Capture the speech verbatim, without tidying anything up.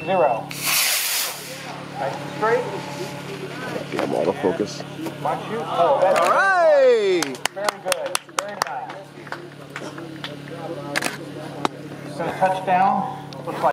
zero. Nice and straight. Yeah, I'm autofocus. Come on, shoot. Oh, that's all right. Very good. Very nice. So touchdown. Looks like